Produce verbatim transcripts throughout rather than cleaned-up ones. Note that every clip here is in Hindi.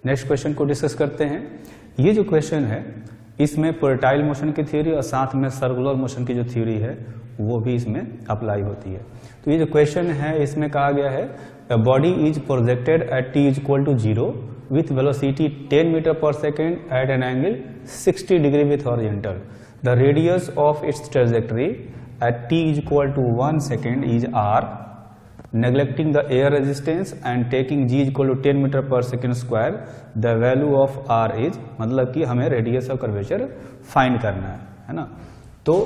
नेक्स्ट क्वेश्चन को डिस्कस करते हैं। ये जो क्वेश्चन है इसमें पोर्टाइल मोशन की थ्योरी और साथ में सर्कुलर मोशन की जो थ्योरी है वो भी इसमें अप्लाई होती है। तो ये जो क्वेश्चन है इसमें कहा गया है a body is projected at t is equal to zero with velocity ten meter per second at an angle sixty degree with horizontal. The radius of its trajectory at t is equal to one second is r. Neglecting the air resistance and taking g is equal to ten meter per second square, the value of r is, मतलब कि हमें radius of curvature find करना है, है ना। तो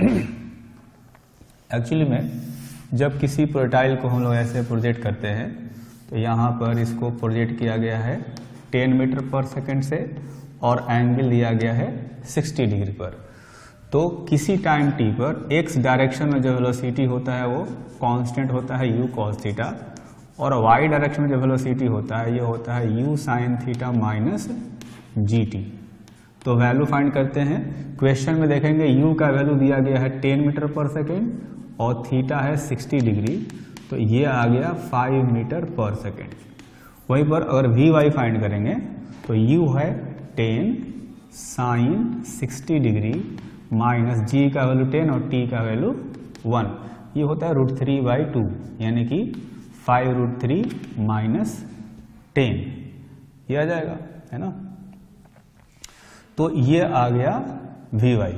एक्चुअली में जब किसी प्रोजेक्टाइल को हम लोग ऐसे प्रोजेक्ट करते हैं तो यहाँ पर इसको प्रोजेक्ट किया गया है टेन मीटर पर सेकेंड से और एंगल दिया गया है सिक्सटी डिग्री पर। तो किसी टाइम टी पर एक्स डायरेक्शन में जो वेलोसिटी होता है वो कांस्टेंट होता है यू कॉस थीटा, और वाई डायरेक्शन में जो वेलोसिटी होता है ये होता है U sine theta minus G T. तो वैल्यू फाइंड करते हैं। क्वेश्चन में देखेंगे यू का वैल्यू दिया गया है टेन मीटर पर सेकेंड और थीटा है सिक्सटी डिग्री, तो ये आ गया फाइव मीटर पर सेकेंड। वहीं पर अगर वी वाई फाइंड करेंगे तो यू है ten sine sixty degree minus G का वैल्यू टेन और टी का वैल्यू वन, ये होता है रूट थ्री बाई टू, यानी कि five root three minus ten, ये आ जाएगा, है ना। तो ये आ गया वी वाई।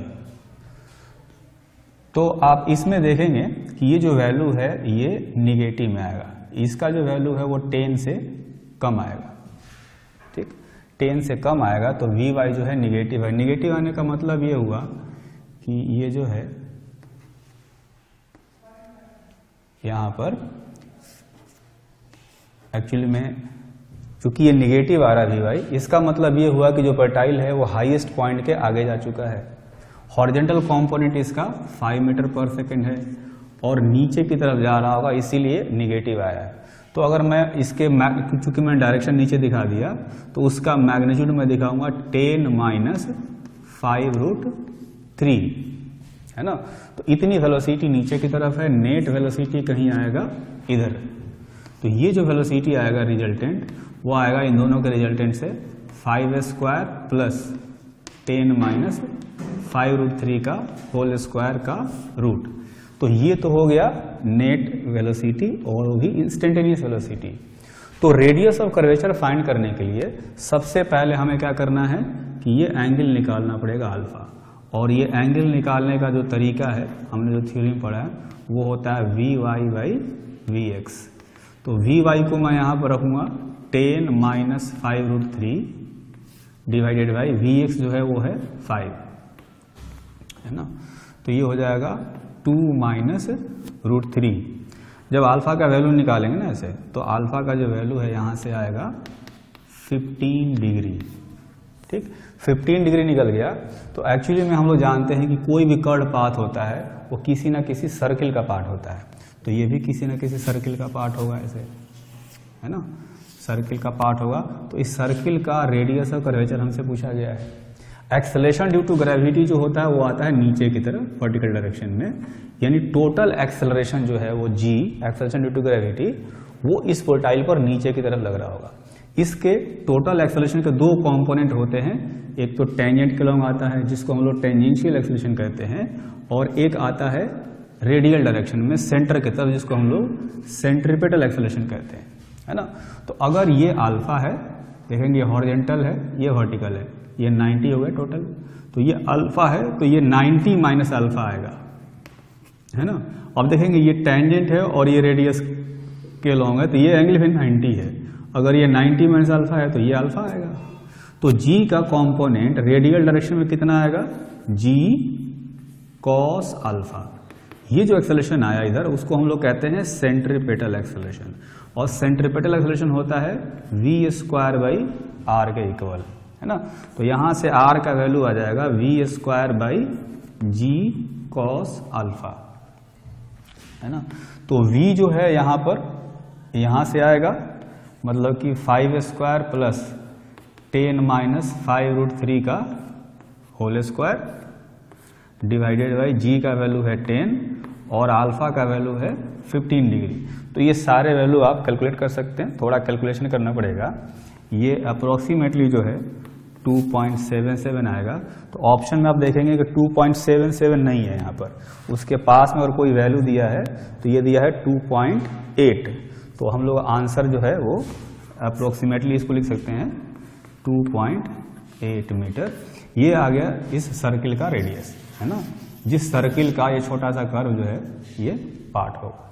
तो आप इसमें देखेंगे कि ये जो वैल्यू है ये निगेटिव में आएगा, इसका जो वैल्यू है वो टेन से कम आएगा, ठीक, टेन से कम आएगा तो वी वाई जो है निगेटिव है। निगेटिव आने का मतलब ये हुआ कि ये जो है यहां पर एक्चुअली में चूंकि ये निगेटिव आ रहा है वी वाई, इसका मतलब ये हुआ कि जो प्रोजेक्टाइल है वो हाईएस्ट पॉइंट के आगे जा चुका है। हॉरिजॉन्टल कंपोनेंट इसका फाइव मीटर पर सेकेंड है और नीचे की तरफ जा रहा होगा, इसीलिए निगेटिव आया है। तो अगर मैं इसके चूंकि मैंने डायरेक्शन नीचे दिखा दिया तो उसका मैग्नीट्यूड मैं दिखाऊंगा ten minus five root three, है ना। तो इतनी वेलोसिटी नीचे की तरफ है, नेट वेलोसिटी कहीं आएगा इधर। तो ये जो वेलोसिटी आएगा रिजल्टेंट वो आएगा इन दोनों के रिजल्टेंट से five square plus ten minus five root three का होल स्क्वायर का रूट। तो ये तो हो गया नेट वेलोसिटी और वो भी इंस्टेंटेनियस वेलोसिटी। तो रेडियस ऑफ कर्वेचर फाइंड करने के लिए सबसे पहले हमें क्या करना है कि ये एंगल निकालना पड़ेगा अल्फा, और ये एंगल निकालने का जो तरीका है हमने जो थ्योरी में पढ़ा है वो होता है V Y by V X. तो वी वाई को मैं यहाँ पर रखूंगा ten minus five root three divided by V X जो है वो है फाइव, है ना। तो ये हो जाएगा टू माइनस रूट थ्री। जब अल्फा का वैल्यू निकालेंगे ना ऐसे तो अल्फा का जो वैल्यू है यहाँ से आएगा फिफ्टीन डिग्री, ठीक, फिफ्टीन डिग्री निकल गया। तो एक्चुअली में हम लोग जानते हैं कि कोई भी कर्व पाथ होता है वो किसी ना किसी सर्किल का पार्ट होता है। तो ये भी किसी ना किसी सर्किल का पार्ट होगा ऐसे, है ना, सर्किल का पार्ट होगा। तो इस सर्किल का रेडियस ऑफ कर्वेचर हमसे पूछा गया है। एक्सेलरेशन ड्यू टू ग्रेविटी जो होता है वो आता है नीचे की तरफ वर्टिकल डायरेक्शन में, यानी टोटल एक्सेलरेशन जो है वो G acceleration due to gravity वो इस पोर्टाइल पर नीचे की तरफ लग रहा होगा। इसके टोटल एक्सेलरेशन के दो कंपोनेंट होते हैं, एक तो टेंजेंट के लॉन्ग आता है जिसको हम लोग टेंजेंशियल एक्सेलरेशन कहते हैं, और एक आता है रेडियल डायरेक्शन में सेंटर की तरफ जिसको हम लोग सेंट्रीपेटल एक्सेलरेशन कहते हैं, है ना। तो अगर ये अल्फा है, देखेंगे हॉरिजॉन्टल है, ये वर्टिकल है, ये नाइंटी हो गया टोटल। तो ये अल्फा है तो ये नाइंटी माइनस अल्फा आएगा, है ना। अब देखेंगे ये टेंजेंट है और ये रेडियस के लॉन्ग है तो ये एंगल भी नाइंटी है। अगर ये नाइंटी माइनस अल्फा है तो ये अल्फा आएगा। तो जी का कंपोनेंट रेडियल डायरेक्शन में कितना आएगा, जी कॉस अल्फा। ये जो एक्सेलरेशन आया इधर उसको हम लोग कहते हैं सेंट्रीपेटल एक्सेलरेशन, और सेंट्रीपेटल एक्सेलरेशन होता है वी स्क्वायर बाई आर के इक्वल, है ना। तो यहां से आर का वैल्यू आ जाएगा V square by G cos alpha, है ना। तो v जो है यहां पर यहां से आएगा, मतलब कि five square plus ten minus five root three का whole square divided by G का वैल्यू है टेन और अल्फा का वैल्यू है फिफ्टीन डिग्री। तो ये सारे वैल्यू आप कैलकुलेट कर सकते हैं, थोड़ा कैलकुलेशन करना पड़ेगा। ये अप्रोक्सीमेटली जो है टू पॉइंट सेवन सेवन आएगा। तो ऑप्शन में आप देखेंगे कि टू पॉइंट सेवन सेवन नहीं है यहाँ पर, उसके पास में और कोई वैल्यू दिया है तो ये दिया है टू पॉइंट एट। तो हम लोग आंसर जो है वो अप्रोक्सीमेटली इसको लिख सकते हैं टू पॉइंट एट मीटर। ये आ गया इस सर्किल का रेडियस, है ना, जिस सर्किल का ये छोटा सा कर्व जो है ये पार्ट होगा।